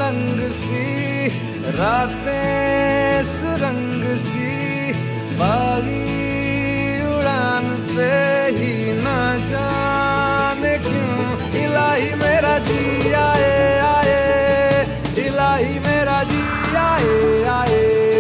मलंग सी, रातें सुरंग सी, बागी उड़ान पे ही ना जाने क्यों इलाही मेरा जी आए आए, इलाही मेरा जी आए आए।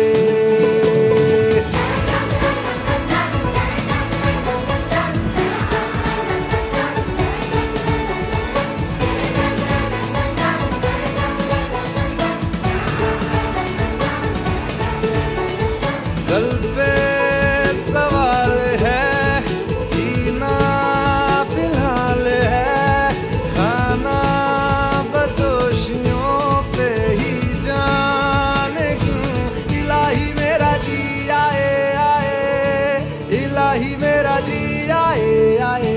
दिल पे सवाल है, जीना फिलहाल है, खाना बदोशियों पे ही जाने क्यों इलाही मेरा जी आए आए, इलाही मेरा जी आए आए।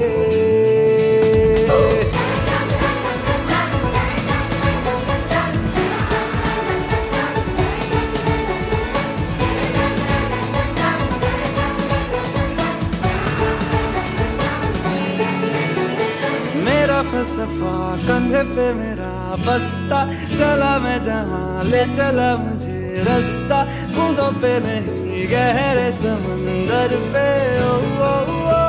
फलसफा कंधे पे मेरा बस्ता, चला मैं जहाँ ले चला मुझे रास्ता, बूंदों पे नहीं गहरे समंदर पे ओ, ओ, ओ।